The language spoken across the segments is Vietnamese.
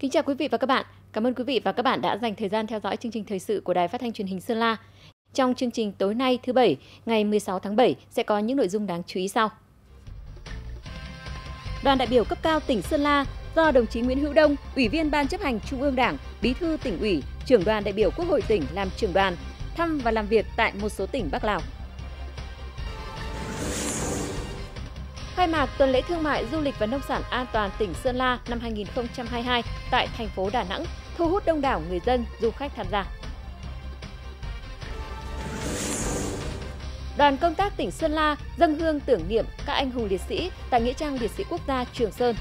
Kính chào quý vị và các bạn. Cảm ơn quý vị và các bạn đã dành thời gian theo dõi chương trình thời sự của Đài Phát thanh Truyền hình Sơn La. Trong chương trình tối nay thứ Bảy, ngày 16 tháng 7 sẽ có những nội dung đáng chú ý sau. Đoàn đại biểu cấp cao tỉnh Sơn La do đồng chí Nguyễn Hữu Đông, Ủy viên Ban chấp hành Trung ương Đảng, Bí thư Tỉnh ủy, Trưởng đoàn đại biểu Quốc hội tỉnh làm trưởng đoàn, thăm và làm việc tại một số tỉnh Bắc Lào. Khai mạc tuần lễ thương mại, du lịch và nông sản an toàn tỉnh Sơn La năm 2022 tại thành phố Đà Nẵng, thu hút đông đảo người dân, du khách tham gia. Đoàn công tác tỉnh Sơn La dâng hương tưởng niệm các anh hùng liệt sĩ tại nghĩa trang liệt sĩ quốc gia Trường Sơn.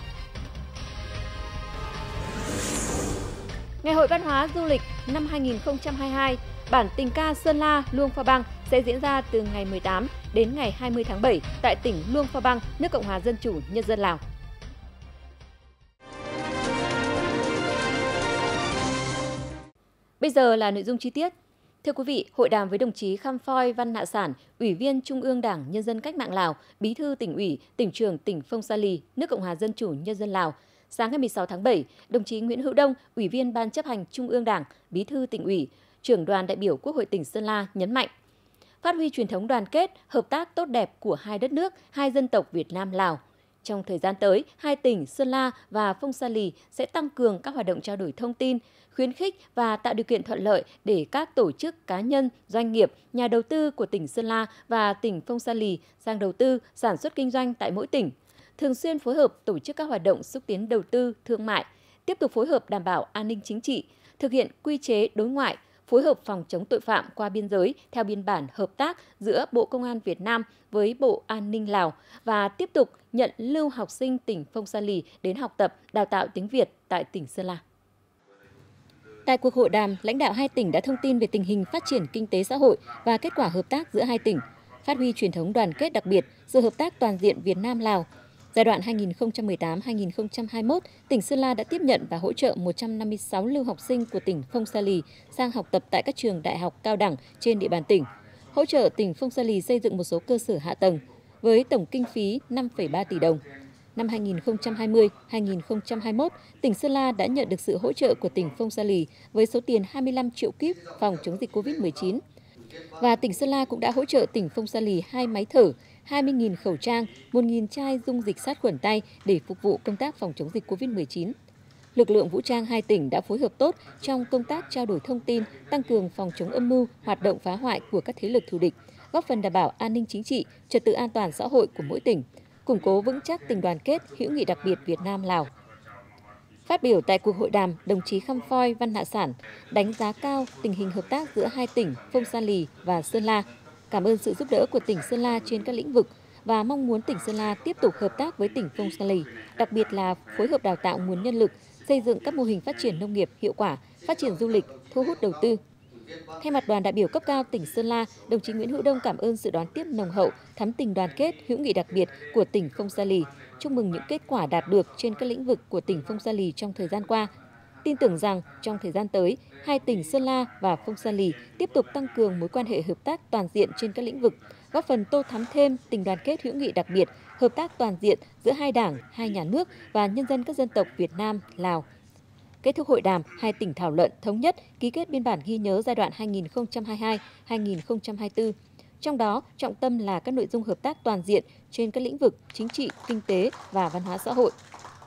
Ngày hội văn hóa du lịch năm 2022, bản tình ca Sơn La, Luông Pha Bang sẽ diễn ra từ ngày 18 đến ngày 20 tháng 7 tại tỉnh Luông Pha Bang, nước Cộng hòa Dân chủ Nhân dân Lào. Bây giờ là nội dung chi tiết. Thưa quý vị, hội đàm với đồng chí Kham Phoi Văn Nạ Sản, Ủy viên Trung ương Đảng Nhân dân Cách mạng Lào, Bí thư Tỉnh ủy, Tỉnh trưởng tỉnh Phong Sa Lì, nước Cộng hòa Dân chủ Nhân dân Lào. Sáng ngày 16 tháng 7, đồng chí Nguyễn Hữu Đông, Ủy viên Ban chấp hành Trung ương Đảng, Bí thư Tỉnh ủy, Trưởng đoàn đại biểu Quốc hội tỉnh Sơn La nhấn mạnh, phát huy truyền thống đoàn kết, hợp tác tốt đẹp của hai đất nước, hai dân tộc Việt Nam Lào. Trong thời gian tới, hai tỉnh Sơn La và Phong Sa Lì sẽ tăng cường các hoạt động trao đổi thông tin, khuyến khích và tạo điều kiện thuận lợi để các tổ chức, cá nhân, doanh nghiệp, nhà đầu tư của tỉnh Sơn La và tỉnh Phong Sa Lì sang đầu tư, sản xuất kinh doanh tại mỗi tỉnh. Thường xuyên phối hợp tổ chức các hoạt động xúc tiến đầu tư, thương mại, tiếp tục phối hợp đảm bảo an ninh chính trị, thực hiện quy chế đối ngoại, phối hợp phòng chống tội phạm qua biên giới theo biên bản hợp tác giữa Bộ Công an Việt Nam với Bộ An ninh Lào và tiếp tục nhận lưu học sinh tỉnh Phong Sa Lì đến học tập, đào tạo tiếng Việt tại tỉnh Sơn La. Tại cuộc hội đàm, lãnh đạo hai tỉnh đã thông tin về tình hình phát triển kinh tế xã hội và kết quả hợp tác giữa hai tỉnh, phát huy truyền thống đoàn kết đặc biệt, sự hợp tác toàn diện Việt Nam-Lào. Giai đoạn 2018-2021, tỉnh Sơn La đã tiếp nhận và hỗ trợ 156 lưu học sinh của tỉnh Phong Sa Lì sang học tập tại các trường đại học cao đẳng trên địa bàn tỉnh, hỗ trợ tỉnh Phong Sa Lì xây dựng một số cơ sở hạ tầng với tổng kinh phí 5,3 tỷ đồng. Năm 2020-2021, tỉnh Sơn La đã nhận được sự hỗ trợ của tỉnh Phong Sa Lì với số tiền 25 triệu kíp phòng chống dịch COVID-19. Và tỉnh Sơn La cũng đã hỗ trợ tỉnh Phong Sa Lì 2 máy thở, 20.000 khẩu trang, 1.000 chai dung dịch sát khuẩn tay để phục vụ công tác phòng chống dịch COVID-19. Lực lượng vũ trang hai tỉnh đã phối hợp tốt trong công tác trao đổi thông tin, tăng cường phòng chống âm mưu, hoạt động phá hoại của các thế lực thù địch, góp phần đảm bảo an ninh chính trị, trật tự an toàn xã hội của mỗi tỉnh, củng cố vững chắc tình đoàn kết, hữu nghị đặc biệt Việt Nam-Lào. Phát biểu tại cuộc hội đàm, đồng chí Kham Phoi Văn Nạ Sản đánh giá cao tình hình hợp tác giữa hai tỉnh Phong Sa Lì và Sơn La, cảm ơn sự giúp đỡ của tỉnh Sơn La trên các lĩnh vực và mong muốn tỉnh Sơn La tiếp tục hợp tác với tỉnh Phong Sa Lì, đặc biệt là phối hợp đào tạo nguồn nhân lực, xây dựng các mô hình phát triển nông nghiệp hiệu quả, phát triển du lịch, thu hút đầu tư. Thay mặt đoàn đại biểu cấp cao tỉnh Sơn La, đồng chí Nguyễn Hữu Đông cảm ơn sự đón tiếp nồng hậu, thắm tình đoàn kết, hữu nghị đặc biệt của tỉnh Phong Sa Lì, chúc mừng những kết quả đạt được trên các lĩnh vực của tỉnh Phong Sa Lì trong thời gian qua. Tin tưởng rằng trong thời gian tới, hai tỉnh Sơn La và Phong Sa Lì tiếp tục tăng cường mối quan hệ hợp tác toàn diện trên các lĩnh vực, góp phần tô thắm thêm tình đoàn kết hữu nghị đặc biệt, hợp tác toàn diện giữa hai đảng, hai nhà nước và nhân dân các dân tộc Việt Nam, Lào. Kết thúc hội đàm, hai tỉnh thảo luận thống nhất ký kết biên bản ghi nhớ giai đoạn 2022-2024. Trong đó, trọng tâm là các nội dung hợp tác toàn diện trên các lĩnh vực chính trị, kinh tế và văn hóa xã hội.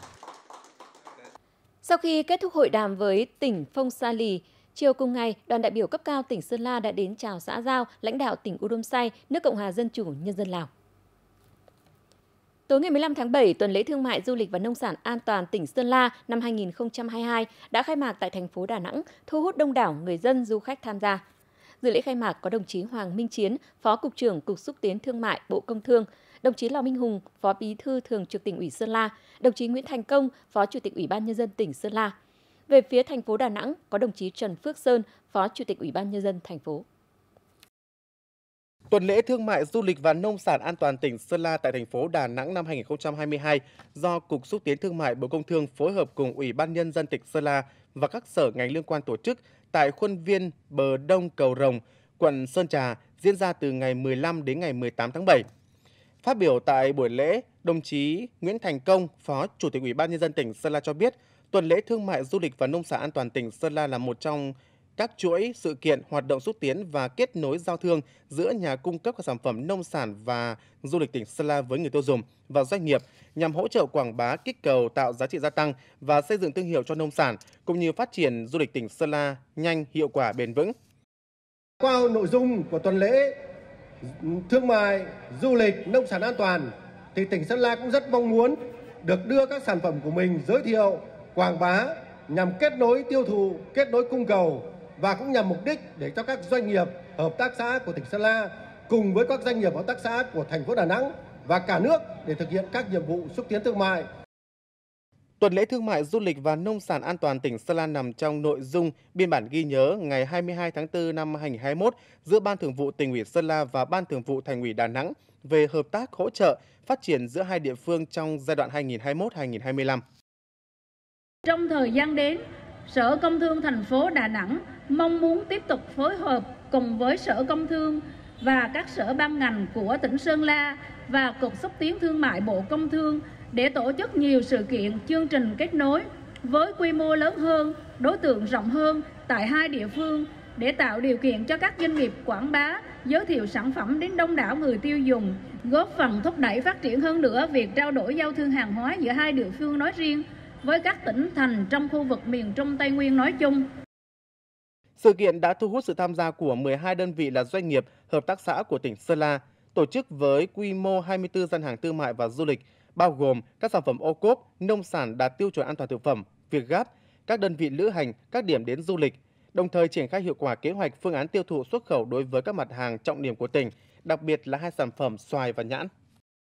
Sau khi kết thúc hội đàm với tỉnh Phong Sa Lì, chiều cùng ngày, đoàn đại biểu cấp cao tỉnh Sơn La đã đến chào xã giao lãnh đạo tỉnh Udomp Sai, nước Cộng hòa Dân chủ Nhân dân Lào. Tối ngày 15 tháng 7, tuần lễ thương mại, du lịch và nông sản an toàn tỉnh Sơn La năm 2022 đã khai mạc tại thành phố Đà Nẵng, thu hút đông đảo người dân, du khách tham gia. Dự lễ khai mạc có đồng chí Hoàng Minh Chiến, Phó Cục trưởng Cục Xúc tiến Thương mại, Bộ Công Thương, đồng chí Lò Minh Hùng, Phó Bí thư Thường trực Tỉnh ủy Sơn La, đồng chí Nguyễn Thành Công, Phó Chủ tịch Ủy ban Nhân dân tỉnh Sơn La. Về phía thành phố Đà Nẵng có đồng chí Trần Phước Sơn, Phó Chủ tịch Ủy ban Nhân dân thành phố. Tuần lễ thương mại, du lịch và nông sản an toàn tỉnh Sơn La tại thành phố Đà Nẵng năm 2022 do Cục Xúc tiến Thương mại Bộ Công Thương phối hợp cùng Ủy ban Nhân dân tỉnh Sơn La và các sở ngành liên quan tổ chức tại khuôn viên bờ đông cầu Rồng, quận Sơn Trà diễn ra từ ngày 15 đến ngày 18 tháng 7. Phát biểu tại buổi lễ, đồng chí Nguyễn Thành Công, Phó Chủ tịch Ủy ban Nhân dân tỉnh Sơn La cho biết, Tuần lễ Thương mại Du lịch và Nông sản an toàn tỉnh Sơn La là một trong các chuỗi sự kiện hoạt động xúc tiến và kết nối giao thương giữa nhà cung cấp các sản phẩm nông sản và du lịch tỉnh Sơn La với người tiêu dùng và doanh nghiệp nhằm hỗ trợ quảng bá, kích cầu, tạo giá trị gia tăng và xây dựng thương hiệu cho nông sản cũng như phát triển du lịch tỉnh Sơn La nhanh, hiệu quả, bền vững. Qua nội dung của tuần lễ Thương mại Du lịch Nông sản an toàn thì tỉnh Sơn La cũng rất mong muốn được đưa các sản phẩm của mình giới thiệu, quảng bá nhằm kết nối tiêu thụ, kết nối cung cầu và cũng nhằm mục đích để cho các doanh nghiệp, hợp tác xã của tỉnh Sơn La cùng với các doanh nghiệp hợp tác xã của thành phố Đà Nẵng và cả nước để thực hiện các nhiệm vụ xúc tiến thương mại. Tuần lễ Thương mại Du lịch và Nông sản an toàn tỉnh Sơn La nằm trong nội dung biên bản ghi nhớ ngày 22 tháng 4 năm 2021 giữa Ban Thường vụ Tỉnh ủy Sơn La và Ban Thường vụ Thành ủy Đà Nẵng về hợp tác hỗ trợ phát triển giữa hai địa phương trong giai đoạn 2021-2025. Trong thời gian đến, Sở Công Thương thành phố Đà Nẵng mong muốn tiếp tục phối hợp cùng với Sở Công Thương và các sở ban ngành của tỉnh Sơn La và Cục Xúc tiến Thương mại Bộ Công Thương để tổ chức nhiều sự kiện, chương trình kết nối với quy mô lớn hơn, đối tượng rộng hơn tại hai địa phương để tạo điều kiện cho các doanh nghiệp quảng bá, giới thiệu sản phẩm đến đông đảo người tiêu dùng, góp phần thúc đẩy phát triển hơn nữa việc trao đổi giao thương hàng hóa giữa hai địa phương nói riêng với các tỉnh thành trong khu vực miền Trung Tây Nguyên nói chung. Sự kiện đã thu hút sự tham gia của 12 đơn vị là doanh nghiệp, hợp tác xã của tỉnh Sơn La, tổ chức với quy mô 24 gian hàng thương mại và du lịch, bao gồm các sản phẩm ô cốp, nông sản đạt tiêu chuẩn an toàn thực phẩm, Vietgap, các đơn vị lữ hành, các điểm đến du lịch, đồng thời triển khai hiệu quả kế hoạch phương án tiêu thụ xuất khẩu đối với các mặt hàng trọng điểm của tỉnh, đặc biệt là hai sản phẩm xoài và nhãn.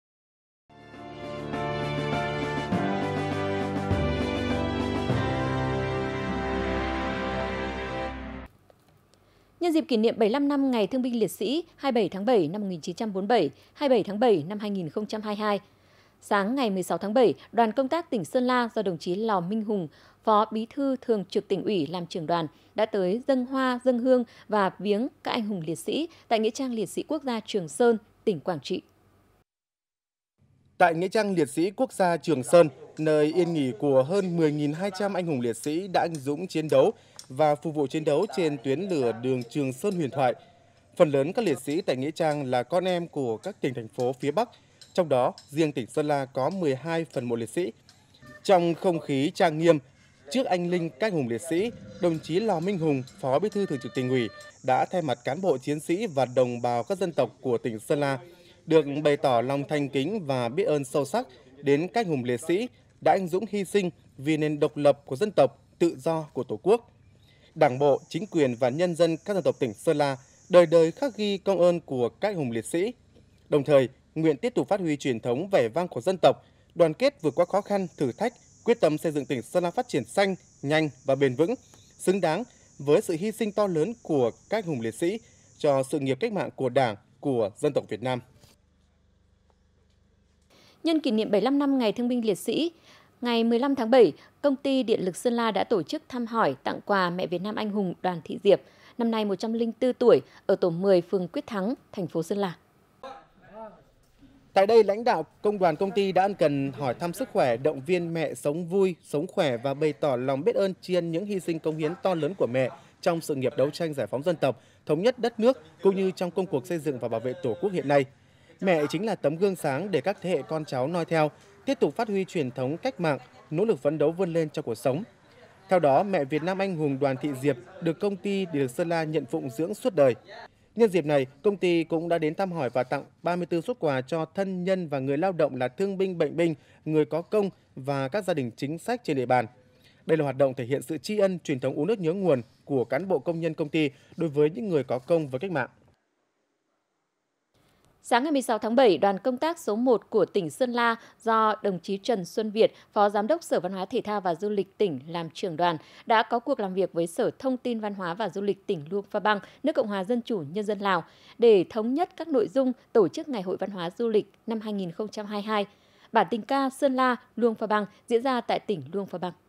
Nhân dịp kỷ niệm 75 năm Ngày Thương binh Liệt sĩ 27 tháng 7 năm 1947, 27 tháng 7 năm 2022, sáng ngày 16 tháng 7, đoàn công tác tỉnh Sơn La do đồng chí Lò Minh Hùng, Phó Bí thư Thường trực Tỉnh ủy làm trưởng đoàn đã tới dâng hoa, dâng hương và viếng các anh hùng liệt sĩ tại nghĩa trang liệt sĩ quốc gia Trường Sơn, tỉnh Quảng Trị. Tại nghĩa trang liệt sĩ quốc gia Trường Sơn, nơi yên nghỉ của hơn 10.200 anh hùng liệt sĩ đã anh dũng chiến đấu và phục vụ chiến đấu trên tuyến lửa đường Trường Sơn huyền thoại. Phần lớn các liệt sĩ tại nghĩa trang là con em của các tỉnh thành phố phía Bắc, trong đó riêng tỉnh Sơn La có 12 phần mộ liệt sĩ. Trong không khí trang nghiêm trước anh linh các anh hùng liệt sĩ, đồng chí Lò Minh Hùng, Phó Bí thư Thường trực Tỉnh ủy đã thay mặt cán bộ chiến sĩ và đồng bào các dân tộc của tỉnh Sơn La được bày tỏ lòng thành kính và biết ơn sâu sắc đến các anh hùng liệt sĩ đã anh dũng hy sinh vì nền độc lập của dân tộc, tự do của Tổ quốc. Đảng bộ, chính quyền và nhân dân các dân tộc tỉnh Sơn La đời đời khắc ghi công ơn của các anh hùng liệt sĩ. Đồng thời, nguyện tiếp tục phát huy truyền thống vẻ vang của dân tộc, đoàn kết vượt qua khó khăn, thử thách, quyết tâm xây dựng tỉnh Sơn La phát triển xanh, nhanh và bền vững, xứng đáng với sự hy sinh to lớn của các anh hùng liệt sĩ cho sự nghiệp cách mạng của Đảng, của dân tộc Việt Nam. Nhân kỷ niệm 75 năm Ngày Thương binh Liệt sĩ, ngày 15 tháng 7, Công ty Điện lực Sơn La đã tổ chức thăm hỏi tặng quà mẹ Việt Nam anh hùng Đoàn Thị Diệp, năm nay 104 tuổi, ở tổ 10 phường Quyết Thắng, thành phố Sơn La. Tại đây, lãnh đạo công đoàn công ty đã ân cần hỏi thăm sức khỏe, động viên mẹ sống vui, sống khỏe và bày tỏ lòng biết ơn tri ân những hy sinh cống hiến to lớn của mẹ trong sự nghiệp đấu tranh giải phóng dân tộc, thống nhất đất nước cũng như trong công cuộc xây dựng và bảo vệ Tổ quốc hiện nay. Mẹ chính là tấm gương sáng để các thế hệ con cháu noi theo, tiếp tục phát huy truyền thống cách mạng, nỗ lực phấn đấu vươn lên trong cuộc sống. Theo đó, mẹ Việt Nam anh hùng Đoàn Thị Diệp được công ty Điện lực Sơn La nhận phụng dưỡng suốt đời. Nhân dịp này, công ty cũng đã đến thăm hỏi và tặng 34 suất quà cho thân nhân và người lao động là thương binh, bệnh binh, người có công và các gia đình chính sách trên địa bàn. Đây là hoạt động thể hiện sự tri ân, truyền thống uống nước nhớ nguồn của cán bộ công nhân công ty đối với những người có công với cách mạng. Sáng ngày 16 tháng 7, đoàn công tác số 1 của tỉnh Sơn La do đồng chí Trần Xuân Việt, Phó Giám đốc Sở Văn hóa Thể thao và Du lịch tỉnh làm trưởng đoàn, đã có cuộc làm việc với Sở Thông tin Văn hóa và Du lịch tỉnh Luông Pha Bang, nước Cộng hòa Dân chủ Nhân dân Lào, để thống nhất các nội dung tổ chức Ngày hội Văn hóa Du lịch năm 2022. Bản tình ca Sơn La, Luông Pha Bang diễn ra tại tỉnh Luông Pha Bang.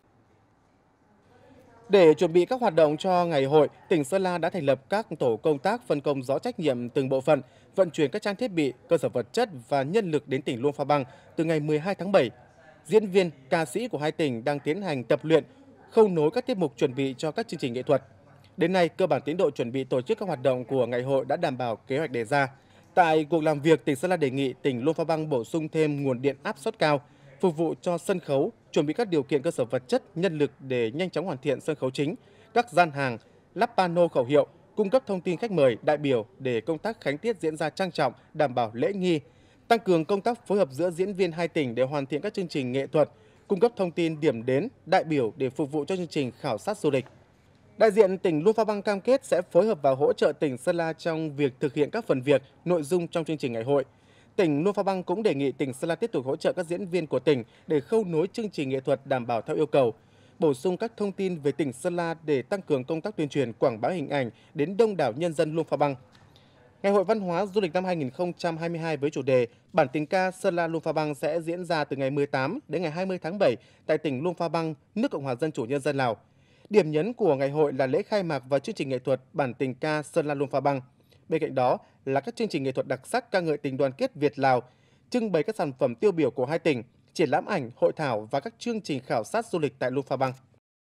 Để chuẩn bị các hoạt động cho ngày hội, tỉnh Sơn La đã thành lập các tổ công tác phân công rõ trách nhiệm từng bộ phận, vận chuyển các trang thiết bị, cơ sở vật chất và nhân lực đến tỉnh Luông Pha Bang từ ngày 12 tháng 7. diễn viên, ca sĩ của hai tỉnh đang tiến hành tập luyện, khâu nối các tiết mục chuẩn bị cho các chương trình nghệ thuật. Đến nay, cơ bản tiến độ chuẩn bị tổ chức các hoạt động của ngày hội đã đảm bảo kế hoạch đề ra. Tại cuộc làm việc, tỉnh Sơn La đề nghị tỉnh Luông Pha Bang bổ sung thêm nguồn điện áp suất cao, phục vụ cho sân khấu, chuẩn bị các điều kiện cơ sở vật chất, nhân lực để nhanh chóng hoàn thiện sân khấu chính, các gian hàng, lắp pano khẩu hiệu, cung cấp thông tin khách mời, đại biểu để công tác khánh tiết diễn ra trang trọng, đảm bảo lễ nghi, tăng cường công tác phối hợp giữa diễn viên hai tỉnh để hoàn thiện các chương trình nghệ thuật, cung cấp thông tin điểm đến, đại biểu để phục vụ cho chương trình khảo sát du lịch. Đại diện tỉnh Luông Pha Bang cam kết sẽ phối hợp và hỗ trợ tỉnh Sơn La trong việc thực hiện các phần việc, nội dung trong chương trình ngày hội. Tỉnh Luông Pha Bang cũng đề nghị tỉnh Sơn La tiếp tục hỗ trợ các diễn viên của tỉnh để khâu nối chương trình nghệ thuật đảm bảo theo yêu cầu, bổ sung các thông tin về tỉnh Sơn La để tăng cường công tác tuyên truyền quảng bá hình ảnh đến đông đảo nhân dân Luông Pha Bang. Ngày hội văn hóa du lịch năm 2022 với chủ đề Bản tình ca Sơn La Luông Pha Bang sẽ diễn ra từ ngày 18 đến ngày 20 tháng 7 tại tỉnh Luông Pha Bang, nước Cộng hòa Dân chủ Nhân dân Lào. Điểm nhấn của ngày hội là lễ khai mạc và chương trình nghệ thuật Bản tình ca Sơn La Luông Pha Bang. Bên cạnh đó là các chương trình nghệ thuật đặc sắc ca ngợi tình đoàn kết Việt-Lào, trưng bày các sản phẩm tiêu biểu của hai tỉnh, triển lãm ảnh, hội thảo và các chương trình khảo sát du lịch tại Luông Pha Bang.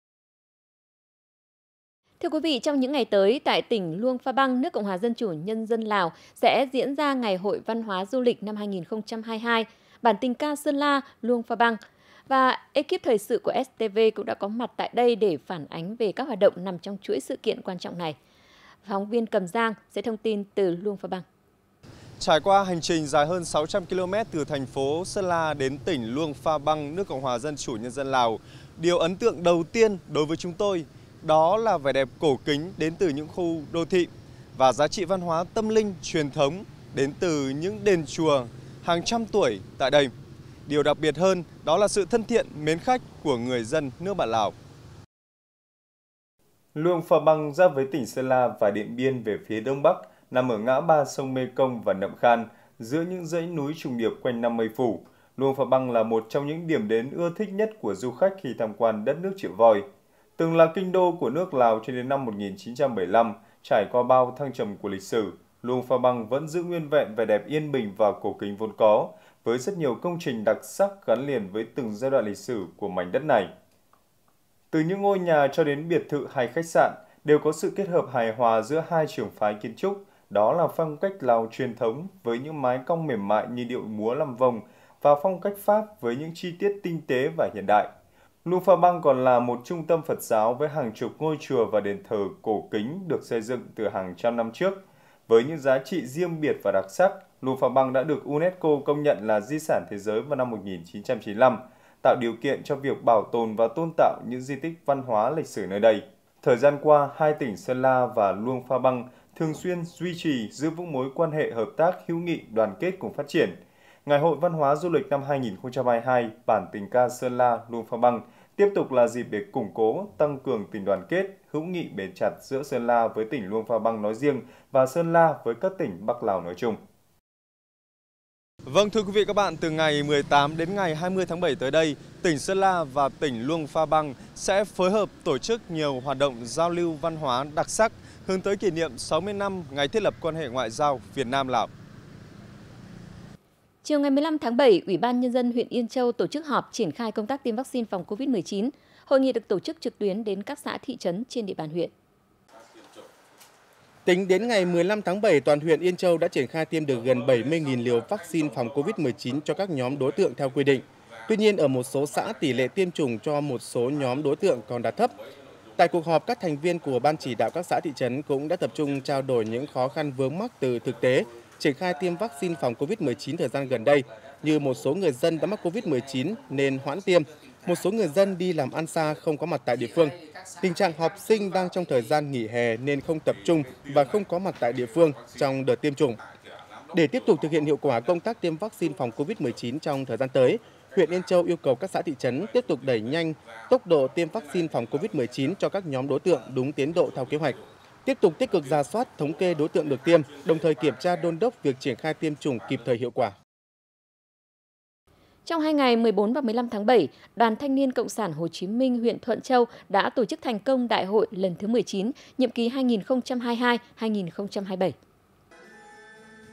Thưa quý vị, trong những ngày tới, tại tỉnh Luông Pha Bang, nước Cộng hòa Dân chủ Nhân dân Lào sẽ diễn ra Ngày hội Văn hóa Du lịch năm 2022, Bản tình ca Sơn La Luông Pha Bang. Và ekip thời sự của STV cũng đã có mặt tại đây để phản ánh về các hoạt động nằm trong chuỗi sự kiện quan trọng này. Phóng viên Cầm Giang sẽ thông tin từ Luông Pha Bang. Trải qua hành trình dài hơn 600 km từ thành phố Sơn La đến tỉnh Luông Pha Bang, nước Cộng hòa Dân chủ Nhân dân Lào, điều ấn tượng đầu tiên đối với chúng tôi đó là vẻ đẹp cổ kính đến từ những khu đô thị và giá trị văn hóa tâm linh truyền thống đến từ những đền chùa hàng trăm tuổi tại đây. Điều đặc biệt hơn đó là sự thân thiện, mến khách của người dân nước bạn Lào. Luông Pha Bang giáp với tỉnh Sơn La và Điện Biên về phía đông bắc, nằm ở ngã ba sông Mê Công và Nậm Khan, giữa những dãy núi trùng điệp quanh năm mây phủ. Luông Pha Bang là một trong những điểm đến ưa thích nhất của du khách khi tham quan đất nước Triệu Voi. Từng là kinh đô của nước Lào cho đến năm 1975, trải qua bao thăng trầm của lịch sử, Luông Pha Bang vẫn giữ nguyên vẹn vẻ đẹp yên bình và cổ kính vốn có, với rất nhiều công trình đặc sắc gắn liền với từng giai đoạn lịch sử của mảnh đất này. Từ những ngôi nhà cho đến biệt thự hay khách sạn đều có sự kết hợp hài hòa giữa hai trường phái kiến trúc, đó là phong cách Lào truyền thống với những mái cong mềm mại như điệu múa làm vòng và phong cách Pháp với những chi tiết tinh tế và hiện đại. Luông Pha Bang còn là một trung tâm Phật giáo với hàng chục ngôi chùa và đền thờ cổ kính được xây dựng từ hàng trăm năm trước. Với những giá trị riêng biệt và đặc sắc, Luông Pha Bang đã được UNESCO công nhận là di sản thế giới vào năm 1995, tạo điều kiện cho việc bảo tồn và tôn tạo những di tích văn hóa lịch sử nơi đây. Thời gian qua, hai tỉnh Sơn La và Luông Pha Bang thường xuyên duy trì giữ vững mối quan hệ hợp tác hữu nghị đoàn kết cùng phát triển. Ngày hội văn hóa du lịch năm 2022 Bản tình ca Sơn La Luông Pha Bang tiếp tục là dịp để củng cố, tăng cường tình đoàn kết, hữu nghị bền chặt giữa Sơn La với tỉnh Luông Pha Bang nói riêng và Sơn La với các tỉnh Bắc Lào nói chung. Vâng, thưa quý vị các bạn, từ ngày 18 đến ngày 20 tháng 7 tới đây, tỉnh Sơn La và tỉnh Luông Pha Bang sẽ phối hợp tổ chức nhiều hoạt động giao lưu văn hóa đặc sắc hướng tới kỷ niệm 60 năm ngày thiết lập quan hệ ngoại giao Việt Nam-Lào. Chiều ngày 15 tháng 7, Ủy ban Nhân dân huyện Yên Châu tổ chức họp triển khai công tác tiêm vaccine phòng COVID-19. Hội nghị được tổ chức trực tuyến đến các xã thị trấn trên địa bàn huyện. Tính đến ngày 15 tháng 7, toàn huyện Yên Châu đã triển khai tiêm được gần 70.000 liều vaccine phòng COVID-19 cho các nhóm đối tượng theo quy định. Tuy nhiên, ở một số xã, tỷ lệ tiêm chủng cho một số nhóm đối tượng còn đạt thấp. Tại cuộc họp, các thành viên của Ban chỉ đạo các xã thị trấn cũng đã tập trung trao đổi những khó khăn vướng mắc từ thực tế triển khai tiêm vaccine phòng COVID-19 thời gian gần đây, như một số người dân đã mắc COVID-19 nên hoãn tiêm, một số người dân đi làm ăn xa không có mặt tại địa phương. Tình trạng học sinh đang trong thời gian nghỉ hè nên không tập trung và không có mặt tại địa phương trong đợt tiêm chủng. Để tiếp tục thực hiện hiệu quả công tác tiêm vaccine phòng COVID-19 trong thời gian tới, huyện Yên Châu yêu cầu các xã thị trấn tiếp tục đẩy nhanh tốc độ tiêm vaccine phòng COVID-19 cho các nhóm đối tượng đúng tiến độ theo kế hoạch. Tiếp tục tích cực rà soát, thống kê đối tượng được tiêm, đồng thời kiểm tra đôn đốc việc triển khai tiêm chủng kịp thời hiệu quả. Trong 2 ngày 14 và 15 tháng 7, Đoàn Thanh niên Cộng sản Hồ Chí Minh huyện Thuận Châu đã tổ chức thành công đại hội lần thứ 19, nhiệm kỳ 2022-2027.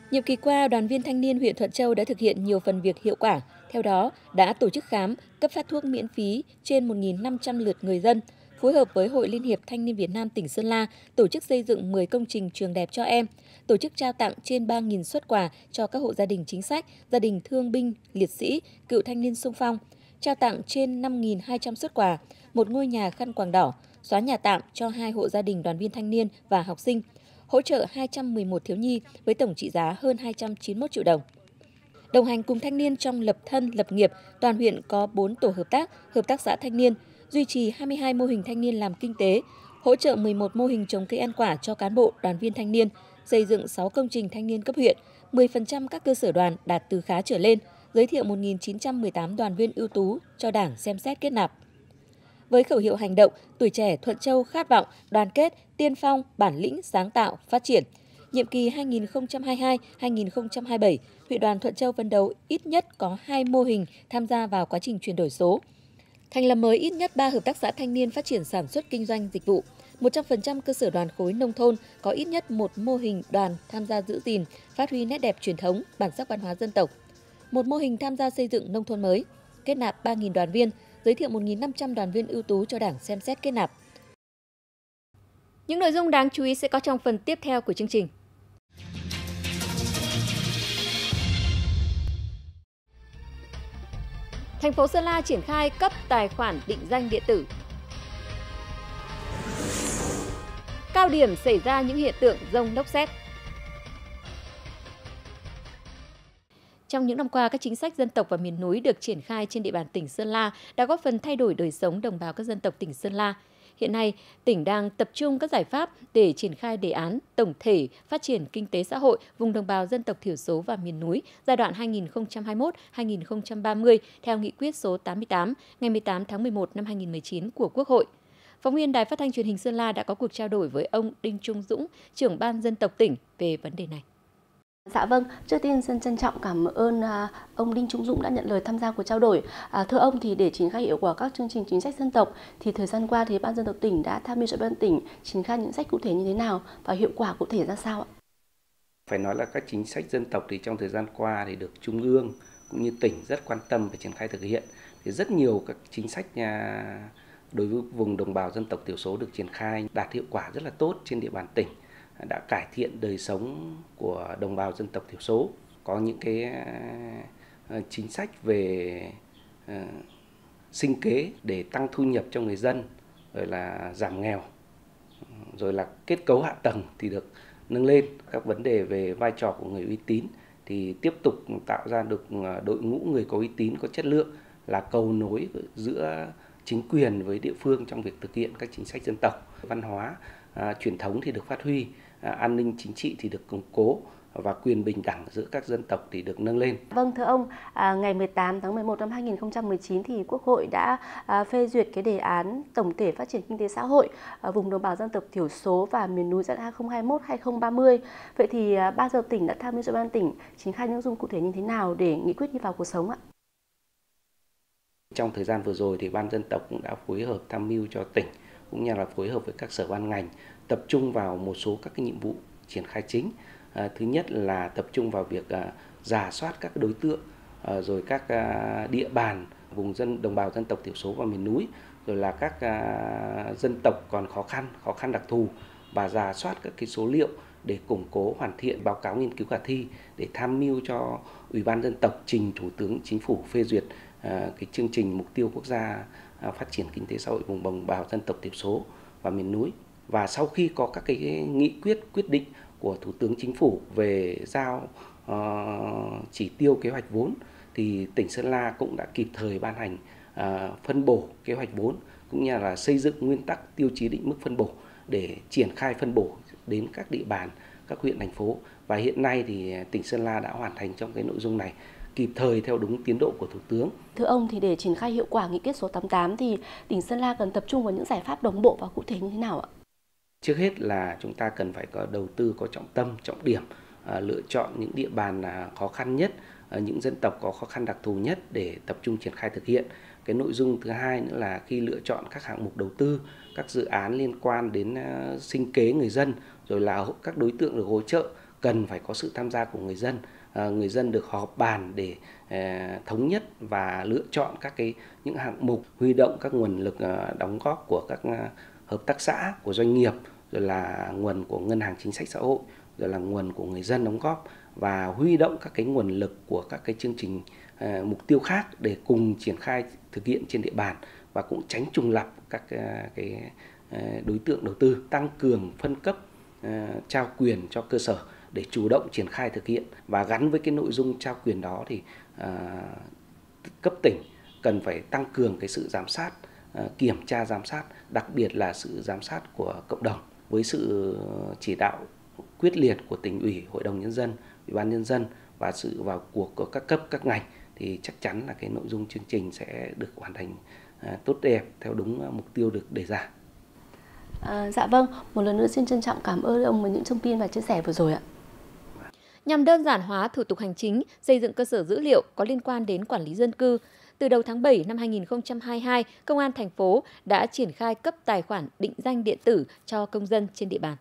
Nhiệm kỳ qua, Đoàn viên Thanh niên huyện Thuận Châu đã thực hiện nhiều phần việc hiệu quả. Theo đó, đã tổ chức khám, cấp phát thuốc miễn phí trên 1.500 lượt người dân, phối hợp với Hội Liên hiệp Thanh niên Việt Nam tỉnh Sơn La tổ chức xây dựng 10 công trình trường đẹp cho em, tổ chức trao tặng trên 3.000 suất quà cho các hộ gia đình chính sách, gia đình thương binh, liệt sĩ, cựu thanh niên xung phong, trao tặng trên 5.200 suất quà, một ngôi nhà khăn quàng đỏ, xóa nhà tạm cho 2 hộ gia đình đoàn viên thanh niên và học sinh, hỗ trợ 211 thiếu nhi với tổng trị giá hơn 291 triệu đồng. Đồng hành cùng thanh niên trong lập thân, lập nghiệp, toàn huyện có 4 tổ hợp tác xã thanh niên, duy trì 22 mô hình thanh niên làm kinh tế, hỗ trợ 11 mô hình trồng cây ăn quả cho cán bộ, đoàn viên thanh niên, xây dựng 6 công trình thanh niên cấp huyện, 10% các cơ sở đoàn đạt từ khá trở lên, giới thiệu 1.918 đoàn viên ưu tú cho Đảng xem xét kết nạp. Với khẩu hiệu hành động, tuổi trẻ Thuận Châu khát vọng, đoàn kết, tiên phong, bản lĩnh, sáng tạo, phát triển. Nhiệm kỳ 2022-2027, huyện đoàn Thuận Châu phấn đấu ít nhất có 2 mô hình tham gia vào quá trình chuyển đổi số. Thành lập mới ít nhất 3 hợp tác xã thanh niên phát triển sản xuất kinh doanh dịch vụ. 100% cơ sở đoàn khối nông thôn có ít nhất một mô hình đoàn tham gia giữ gìn, phát huy nét đẹp truyền thống, bản sắc văn hóa dân tộc. Một mô hình tham gia xây dựng nông thôn mới, kết nạp 3.000 đoàn viên, giới thiệu 1.500 đoàn viên ưu tú cho Đảng xem xét kết nạp. Những nội dung đáng chú ý sẽ có trong phần tiếp theo của chương trình. Thành phố Sơn La triển khai cấp tài khoản định danh điện tử. Cao điểm xảy ra những hiện tượng dông lốc sét. Trong những năm qua, các chính sách dân tộc và miền núi được triển khai trên địa bàn tỉnh Sơn La đã góp phần thay đổi đời sống đồng bào các dân tộc tỉnh Sơn La. Hiện nay, tỉnh đang tập trung các giải pháp để triển khai đề án tổng thể phát triển kinh tế xã hội vùng đồng bào dân tộc thiểu số và miền núi giai đoạn 2021-2030 theo nghị quyết số 88 ngày 18 tháng 11 năm 2019 của Quốc hội. Phóng viên Đài Phát thanh Truyền hình Sơn La đã có cuộc trao đổi với ông Đinh Trung Dũng, trưởng ban dân tộc tỉnh về vấn đề này. Dạ vâng, trước tiên xin trân trọng cảm ơn ông Đinh Trung Dũng đã nhận lời tham gia cuộc trao đổi. Thưa ông, thì để triển khai hiệu quả các chương trình chính sách dân tộc thì thời gian qua thì Ban Dân tộc tỉnh đã tham mưu cho Ban tỉnh triển khai những sách cụ thể như thế nào và hiệu quả cụ thể ra sao ạ? Phải nói là các chính sách dân tộc thì trong thời gian qua thì được Trung ương cũng như tỉnh rất quan tâm và triển khai thực hiện. Thì rất nhiều các chính sách đối với vùng đồng bào dân tộc thiểu số được triển khai đạt hiệu quả rất là tốt trên địa bàn tỉnh, đã cải thiện đời sống của đồng bào dân tộc thiểu số, có những cái chính sách về sinh kế để tăng thu nhập cho người dân, rồi là giảm nghèo, rồi là kết cấu hạ tầng thì được nâng lên, các vấn đề về vai trò của người uy tín thì tiếp tục tạo ra được đội ngũ người có uy tín, có chất lượng là cầu nối giữa chính quyền với địa phương trong việc thực hiện các chính sách dân tộc. Văn hóa truyền thống thì được phát huy, an ninh chính trị thì được củng cố và quyền bình đẳng giữa các dân tộc thì được nâng lên. Vâng, thưa ông, ngày 18 tháng 11 năm 2019 thì Quốc hội đã phê duyệt cái đề án tổng thể phát triển kinh tế xã hội vùng đồng bào dân tộc thiểu số và miền núi giai đoạn 2021-2030. Vậy thì Ban Dân tộc tỉnh đã tham mưu cho Ban tỉnh triển khai những nội dung cụ thể như thế nào để nghị quyết đi vào cuộc sống ạ? Trong thời gian vừa rồi thì Ban Dân tộc cũng đã phối hợp tham mưu cho tỉnh cũng như là phối hợp với các sở ban ngành tập trung vào một số các cái nhiệm vụ triển khai chính. Thứ nhất là tập trung vào việc rà soát các đối tượng, rồi các địa bàn vùng đồng bào dân tộc thiểu số và miền núi, rồi là các dân tộc còn khó khăn đặc thù và rà soát các cái số liệu để củng cố hoàn thiện báo cáo nghiên cứu khả thi để tham mưu cho Ủy ban Dân tộc trình Thủ tướng Chính phủ phê duyệt cái chương trình mục tiêu quốc gia phát triển kinh tế xã hội vùng đồng bào dân tộc thiểu số và miền núi. Và sau khi có các cái nghị quyết định của Thủ tướng Chính phủ về giao chỉ tiêu kế hoạch vốn thì tỉnh Sơn La cũng đã kịp thời ban hành phân bổ kế hoạch vốn cũng như là xây dựng nguyên tắc tiêu chí định mức phân bổ để triển khai phân bổ đến các địa bàn, các huyện, thành phố. Và hiện nay thì tỉnh Sơn La đã hoàn thành trong cái nội dung này kịp thời theo đúng tiến độ của Thủ tướng. Thưa ông, thì để triển khai hiệu quả nghị quyết số 88 thì tỉnh Sơn La cần tập trung vào những giải pháp đồng bộ và cụ thể như thế nào ạ? Trước hết là chúng ta cần phải có đầu tư có trọng tâm, trọng điểm, lựa chọn những địa bàn khó khăn nhất, những dân tộc có khó khăn đặc thù nhất để tập trung triển khai thực hiện. Cái nội dung thứ hai nữa là khi lựa chọn các hạng mục đầu tư, các dự án liên quan đến sinh kế người dân, rồi là các đối tượng được hỗ trợ cần phải có sự tham gia của người dân. Người dân được họp bàn để thống nhất và lựa chọn những hạng mục, huy động các nguồn lực đóng góp của các hợp tác xã, của doanh nghiệp, rồi là nguồn của ngân hàng chính sách xã hội, rồi là nguồn của người dân đóng góp, và huy động các nguồn lực của các chương trình mục tiêu khác để cùng triển khai thực hiện trên địa bàn, và cũng tránh trùng lặp các đối tượng đầu tư, tăng cường phân cấp, trao quyền cho cơ sở để chủ động triển khai thực hiện. Và gắn với nội dung trao quyền đó thì cấp tỉnh cần phải tăng cường sự giám sát, kiểm tra giám sát, đặc biệt là sự giám sát của cộng đồng, với sự chỉ đạo quyết liệt của tỉnh ủy, hội đồng nhân dân, ủy ban nhân dân và sự vào cuộc của các cấp, các ngành, thì chắc chắn là nội dung chương trình sẽ được hoàn thành tốt đẹp theo đúng mục tiêu được đề ra. Dạ vâng, một lần nữa xin trân trọng cảm ơn ông với những thông tin và chia sẻ vừa rồi ạ. Nhằm đơn giản hóa thủ tục hành chính, xây dựng cơ sở dữ liệu có liên quan đến quản lý dân cư, từ đầu tháng 7 năm 2022, Công an thành phố đã triển khai cấp tài khoản định danh điện tử cho công dân trên địa bàn.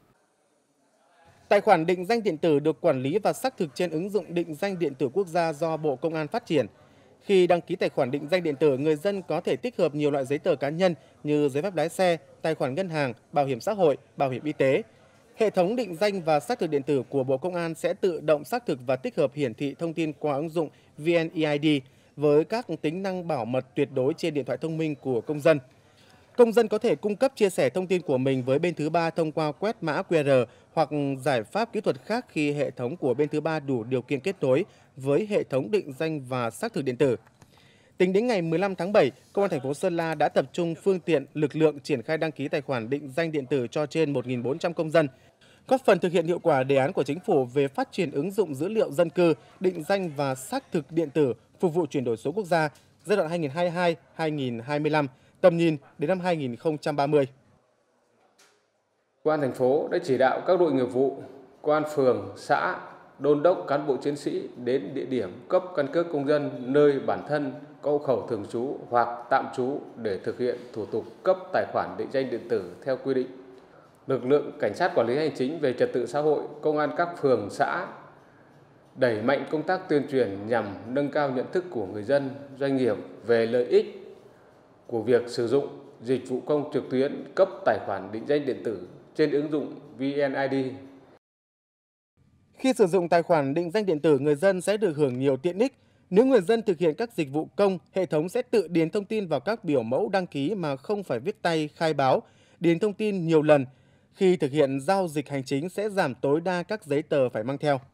Tài khoản định danh điện tử được quản lý và xác thực trên ứng dụng định danh điện tử quốc gia do Bộ Công an phát triển. Khi đăng ký tài khoản định danh điện tử, người dân có thể tích hợp nhiều loại giấy tờ cá nhân như giấy phép lái xe, tài khoản ngân hàng, bảo hiểm xã hội, bảo hiểm y tế. Hệ thống định danh và xác thực điện tử của Bộ Công an sẽ tự động xác thực và tích hợp hiển thị thông tin qua ứng dụng VNeID với các tính năng bảo mật tuyệt đối trên điện thoại thông minh của công dân. Công dân có thể cung cấp chia sẻ thông tin của mình với bên thứ ba thông qua quét mã QR hoặc giải pháp kỹ thuật khác khi hệ thống của bên thứ ba đủ điều kiện kết nối với hệ thống định danh và xác thực điện tử. Tính đến ngày 15 tháng 7, Công an thành phố Sơn La đã tập trung phương tiện, lực lượng triển khai đăng ký tài khoản định danh điện tử cho trên 1.400 công dân, góp phần thực hiện hiệu quả đề án của Chính phủ về phát triển ứng dụng dữ liệu dân cư, định danh và xác thực điện tử phục vụ chuyển đổi số quốc gia giai đoạn 2022-2025, tầm nhìn đến năm 2030. Công an thành phố đã chỉ đạo các đội nghiệp vụ, công an phường, xã đôn đốc cán bộ chiến sĩ đến địa điểm cấp căn cước công dân nơi bản thân có hộ khẩu thường trú hoặc tạm trú để thực hiện thủ tục cấp tài khoản định danh điện tử theo quy định. Lực lượng cảnh sát quản lý hành chính về trật tự xã hội, công an các phường, xã đẩy mạnh công tác tuyên truyền nhằm nâng cao nhận thức của người dân, doanh nghiệp về lợi ích của việc sử dụng dịch vụ công trực tuyến cấp tài khoản định danh điện tử trên ứng dụng VNeID. Khi sử dụng tài khoản định danh điện tử, người dân sẽ được hưởng nhiều tiện ích. Nếu người dân thực hiện các dịch vụ công, hệ thống sẽ tự điền thông tin vào các biểu mẫu đăng ký mà không phải viết tay khai báo, điền thông tin nhiều lần. Khi thực hiện giao dịch hành chính sẽ giảm tối đa các giấy tờ phải mang theo.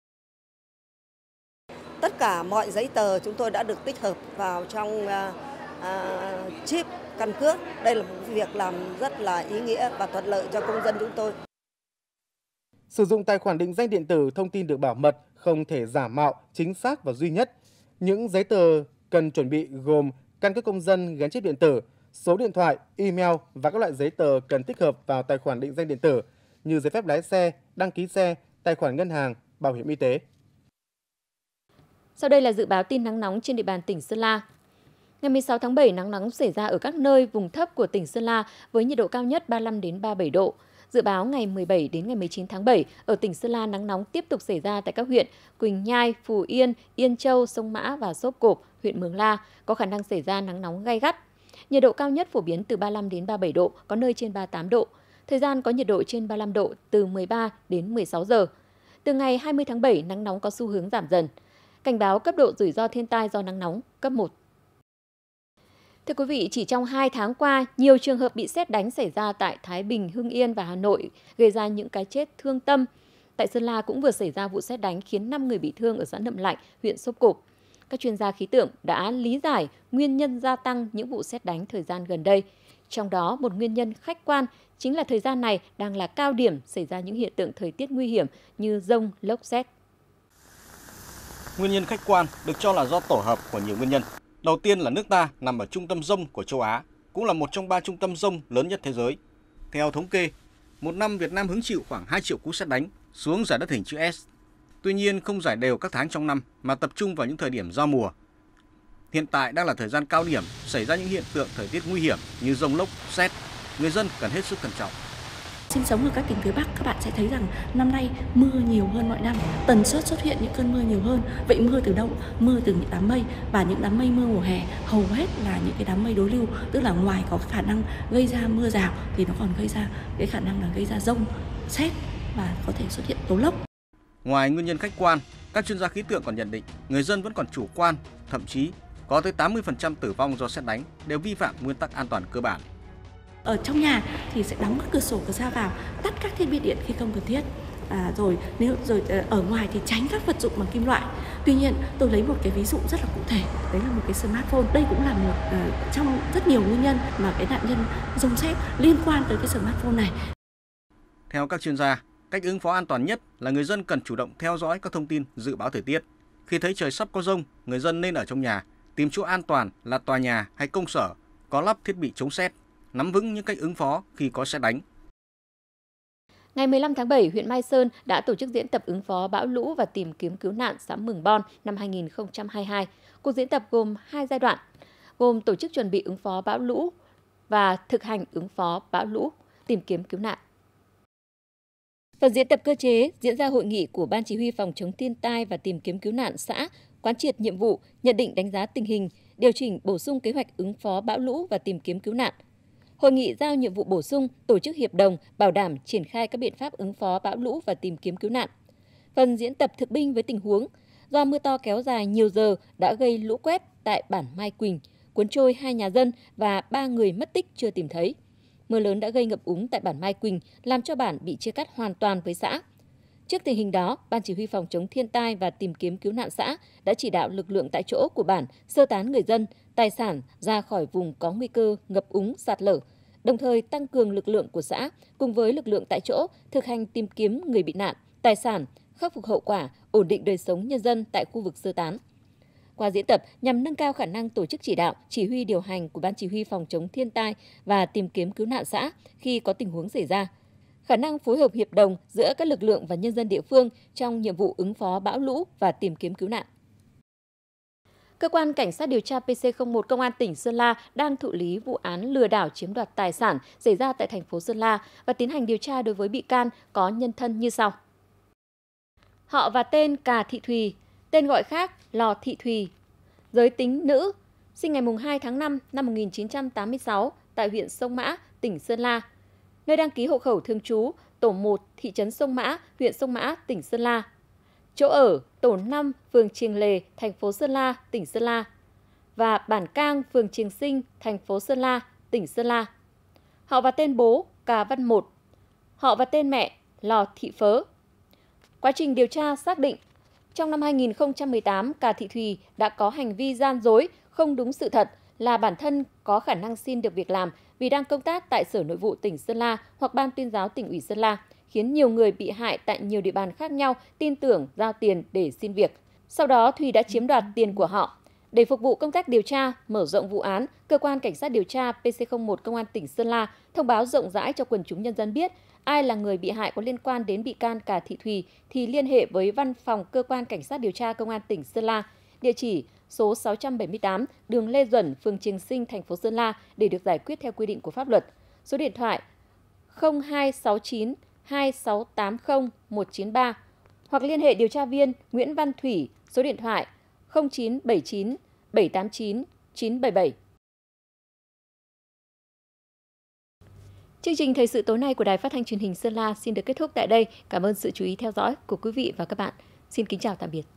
Tất cả mọi giấy tờ chúng tôi đã được tích hợp vào trong chip căn cước. Đây là một việc làm rất là ý nghĩa và thuận lợi cho công dân chúng tôi. Sử dụng tài khoản định danh điện tử, thông tin được bảo mật, không thể giả mạo, chính xác và duy nhất. Những giấy tờ cần chuẩn bị gồm căn cước công dân gắn chip điện tử, số điện thoại, email và các loại giấy tờ cần tích hợp vào tài khoản định danh điện tử như giấy phép lái xe, đăng ký xe, tài khoản ngân hàng, bảo hiểm y tế. Sau đây là dự báo tin nắng nóng trên địa bàn tỉnh Sơn La. Ngày 16 tháng 7, nắng nóng xảy ra ở các nơi vùng thấp của tỉnh Sơn La với nhiệt độ cao nhất 35 đến 37 độ. Dự báo ngày 17 đến ngày 19 tháng 7, ở tỉnh Sơn La nắng nóng tiếp tục xảy ra tại các huyện Quỳnh Nhai, Phù Yên, Yên Châu, Sông Mã và Sốp Cộp, huyện Mường La, có khả năng xảy ra nắng nóng gay gắt. Nhiệt độ cao nhất phổ biến từ 35 đến 37 độ, có nơi trên 38 độ. Thời gian có nhiệt độ trên 35 độ từ 13 đến 16 giờ. Từ ngày 20 tháng 7, nắng nóng có xu hướng giảm dần. Cảnh báo cấp độ rủi ro thiên tai do nắng nóng cấp 1. Thưa quý vị, chỉ trong 2 tháng qua, nhiều trường hợp bị sét đánh xảy ra tại Thái Bình, Hưng Yên và Hà Nội, gây ra những cái chết thương tâm. Tại Sơn La cũng vừa xảy ra vụ sét đánh khiến 5 người bị thương ở xã Nậm Lạnh, huyện Sốp Cộp. Các chuyên gia khí tượng đã lý giải nguyên nhân gia tăng những vụ sét đánh thời gian gần đây. Trong đó, một nguyên nhân khách quan chính là thời gian này đang là cao điểm xảy ra những hiện tượng thời tiết nguy hiểm như dông, lốc sét. Nguyên nhân khách quan được cho là do tổ hợp của nhiều nguyên nhân. Đầu tiên là nước ta nằm ở trung tâm dông của châu Á, cũng là một trong 3 trung tâm dông lớn nhất thế giới. Theo thống kê, một năm Việt Nam hứng chịu khoảng 2 triệu cú sét đánh xuống giải đất hình chữ S. Tuy nhiên không rải đều các tháng trong năm mà tập trung vào những thời điểm giao mùa. Hiện tại đang là thời gian cao điểm xảy ra những hiện tượng thời tiết nguy hiểm như dông lốc, sét, người dân cần hết sức cẩn trọng. sinh sống ở các tỉnh phía Bắc, các bạn sẽ thấy rằng năm nay mưa nhiều hơn mọi năm, tần suất xuất hiện những cơn mưa nhiều hơn. Vậy mưa từ đâu? Mưa từ những đám mây, và những đám mây mưa mùa hè hầu hết là những cái đám mây đối lưu, tức là ngoài có khả năng gây ra mưa rào thì nó còn gây ra cái khả năng là gây ra dông, sét và có thể xuất hiện tố lốc. Ngoài nguyên nhân khách quan, các chuyên gia khí tượng còn nhận định người dân vẫn còn chủ quan, thậm chí có tới 80% tử vong do sét đánh đều vi phạm nguyên tắc an toàn cơ bản. Ở trong nhà thì sẽ đóng các cửa sổ cửa ra vào, tắt các thiết bị điện khi không cần thiết. Rồi ở ngoài thì tránh các vật dụng bằng kim loại. Tuy nhiên, tôi lấy một cái ví dụ rất là cụ thể, đấy là một cái smartphone. Đây cũng là một trong rất nhiều nguyên nhân mà cái nạn nhân dông sét liên quan tới cái smartphone này. Theo các chuyên gia, cách ứng phó an toàn nhất là người dân cần chủ động theo dõi các thông tin dự báo thời tiết. Khi thấy trời sắp có dông, người dân nên ở trong nhà, tìm chỗ an toàn là tòa nhà hay công sở có lắp thiết bị chống sét, nắm vững những cách ứng phó khi có sét đánh. Ngày 15 tháng 7, huyện Mai Sơn đã tổ chức diễn tập ứng phó bão lũ và tìm kiếm cứu nạn xã Mường Bon năm 2022. Cuộc diễn tập gồm 2 giai đoạn, gồm tổ chức chuẩn bị ứng phó bão lũ và thực hành ứng phó bão lũ, tìm kiếm cứu nạn. Phần diễn tập cơ chế diễn ra hội nghị của Ban Chỉ huy phòng chống thiên tai và tìm kiếm cứu nạn xã, quán triệt nhiệm vụ, nhận định đánh giá tình hình, điều chỉnh bổ sung kế hoạch ứng phó bão lũ và tìm kiếm cứu nạn. Hội nghị giao nhiệm vụ bổ sung, tổ chức hiệp đồng, bảo đảm triển khai các biện pháp ứng phó bão lũ và tìm kiếm cứu nạn. Phần diễn tập thực binh với tình huống, do mưa to kéo dài nhiều giờ đã gây lũ quét tại bản Mai Quỳnh, cuốn trôi 2 nhà dân và 3 người mất tích chưa tìm thấy. Mưa lớn đã gây ngập úng tại bản Mai Quỳnh, làm cho bản bị chia cắt hoàn toàn với xã. Trước tình hình đó, Ban Chỉ huy phòng chống thiên tai và tìm kiếm cứu nạn xã đã chỉ đạo lực lượng tại chỗ của bản sơ tán người dân, tài sản ra khỏi vùng có nguy cơ ngập úng, sạt lở, đồng thời tăng cường lực lượng của xã cùng với lực lượng tại chỗ thực hành tìm kiếm người bị nạn, tài sản, khắc phục hậu quả, ổn định đời sống nhân dân tại khu vực sơ tán. Qua diễn tập nhằm nâng cao khả năng tổ chức chỉ đạo, chỉ huy điều hành của Ban Chỉ huy phòng chống thiên tai và tìm kiếm cứu nạn xã khi có tình huống xảy ra, khả năng phối hợp hiệp đồng giữa các lực lượng và nhân dân địa phương trong nhiệm vụ ứng phó bão lũ và tìm kiếm cứu nạn. Cơ quan Cảnh sát điều tra PC01 Công an tỉnh Sơn La đang thụ lý vụ án lừa đảo chiếm đoạt tài sản xảy ra tại thành phố Sơn La và tiến hành điều tra đối với bị can có nhân thân như sau. Họ và tên Cà Thị Thùy, tên gọi khác Lò Thị Thùy, giới tính nữ, sinh ngày 2 tháng 5 năm 1986 tại huyện Sông Mã, tỉnh Sơn La. Nơi đăng ký hộ khẩu thường trú tổ 1 thị trấn Sông Mã, huyện Sông Mã, tỉnh Sơn La. Chỗ ở tổ 5 phường Triềng Lề, thành phố Sơn La, tỉnh Sơn La và bản Cang, phường Triềng Sinh, thành phố Sơn La, tỉnh Sơn La. Họ và tên bố Cà Văn Một, họ và tên mẹ Lò Thị Phớ. Quá trình điều tra xác định, trong năm 2018, Cà Thị Thùy đã có hành vi gian dối, không đúng sự thật là bản thân có khả năng xin được việc làm vì đang công tác tại Sở Nội vụ tỉnh Sơn La hoặc Ban Tuyên giáo Tỉnh ủy Sơn La, khiến nhiều người bị hại tại nhiều địa bàn khác nhau tin tưởng giao tiền để xin việc. Sau đó, Thùy đã chiếm đoạt tiền của họ. Để phục vụ công tác điều tra, mở rộng vụ án, Cơ quan Cảnh sát điều tra PC01 Công an tỉnh Sơn La thông báo rộng rãi cho quần chúng nhân dân biết ai là người bị hại có liên quan đến bị can Cà Thị Thùy thì liên hệ với Văn phòng Cơ quan Cảnh sát điều tra Công an tỉnh Sơn La, địa chỉ số 678 đường Lê Duẩn, phường Triềng Sinh, thành phố Sơn La để được giải quyết theo quy định của pháp luật. Số điện thoại 0269 2680 193 hoặc liên hệ điều tra viên Nguyễn Văn Thủy, số điện thoại 0979 789 977. Chương trình Thời sự tối nay của Đài Phát thanh Truyền hình Sơn La xin được kết thúc tại đây. Cảm ơn sự chú ý theo dõi của quý vị và các bạn. Xin kính chào tạm biệt.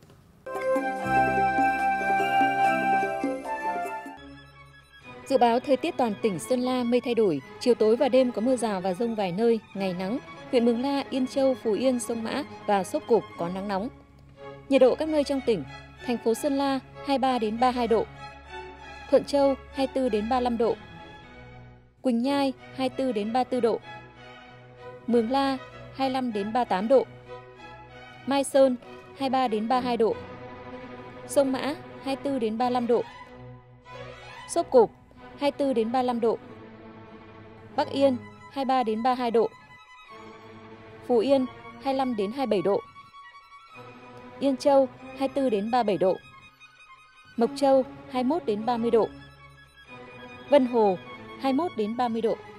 Dự báo thời tiết toàn tỉnh Sơn La mây thay đổi, chiều tối và đêm có mưa rào và dông vài nơi, ngày nắng. Huyện Mường La, Yên Châu, Phú Yên, Sông Mã và Sốp Cộp có nắng nóng. Nhiệt độ các nơi trong tỉnh: thành phố Sơn La 23 đến 32 độ, Thuận Châu 24 đến 35 độ, Quỳnh Nhai 24 đến 34 độ, Mường La 25 đến 38 độ, Mai Sơn 23 đến 32 độ, Sông Mã 24 đến 35 độ, Sốp Cộp 24 đến 35 độ, Bắc Yên 23 đến 32 độ, Phú Yên 25 đến 27 độ, Yên Châu 24 đến 37 độ, Mộc Châu 21 đến 30 độ, Vân Hồ 21 đến 30 độ.